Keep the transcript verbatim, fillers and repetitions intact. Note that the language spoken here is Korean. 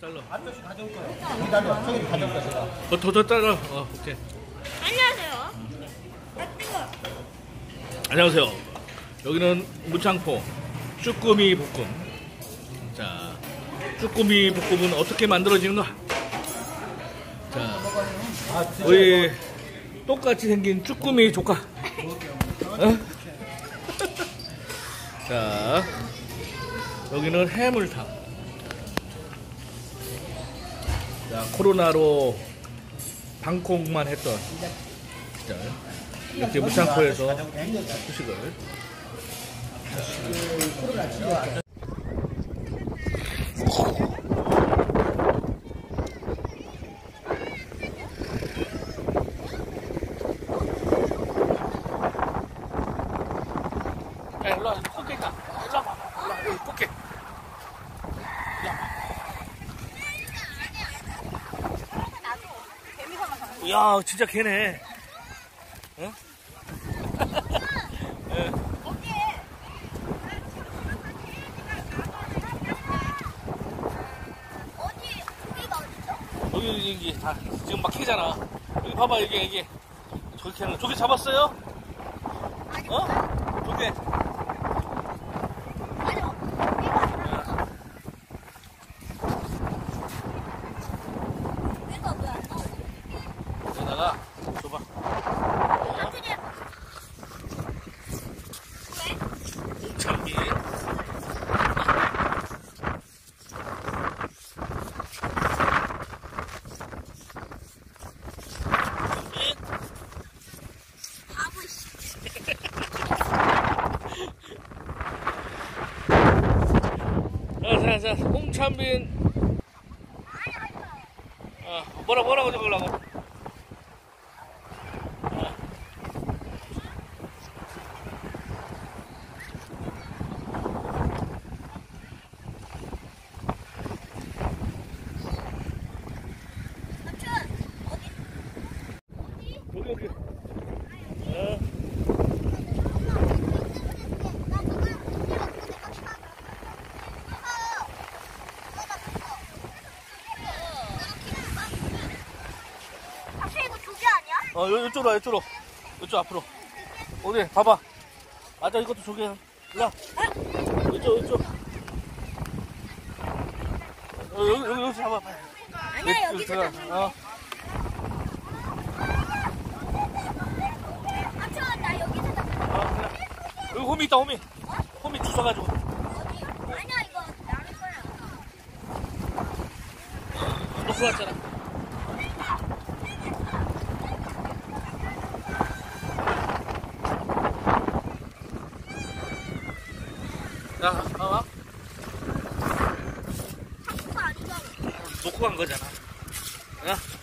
잘라. 아저씨 가져올 거예요. 기다려. 저기 가져올 거야, 제가. 어, 더, 더 잘라. 어, 오케이. 안녕하세요. 아, 뜨거. 안녕하세요. 여기는 무창포 쭈꾸미 볶음. 자, 쭈꾸미 볶음은 어떻게 만들어지는가? 자, 우리 똑같이 생긴 쭈꾸미 조카. 어? 자, 여기는 해물탕. 자, 코로나로 방콕만 했던 자, 이렇게 무창포에서 후식을. 야, 일로 와. 꽃게 있다. 일로 와봐. 일로 와. 여기 꽃게. 이야, 진짜 개네. 응? 예. 여기, 여기, 다, 지금 막 캐잖아. 여기 봐봐, 여기, 여기. 저기 캐는 거. 조개 잡았어요? 어? 조개. 여기다가, 줘봐. 참비. 자, 자, 홍찬빈. 어, 뭐라, 뭐라고 적으려고? 어. 여기, 여기. 어. 어, 요, 요쪽으로 와, 요쪽으로. 요쪽 앞으로. 어디, 봐봐. 맞아, 이것도 조개야. 일로 와. 이쪽, 이쪽. 어, 여기, 여기, 여기 잡아. 아니야, 여기 들어가. 어. 아차, 나 여기서 잡. 어, 그래. 여기 홈이 있다, 홈이. 홈이 주워가지고. 어디? 아니야, 이거 나를 거야. 놓고 왔잖아. 야, 봐봐. 한국 아니잖아. 놓고 간 거잖아. 야.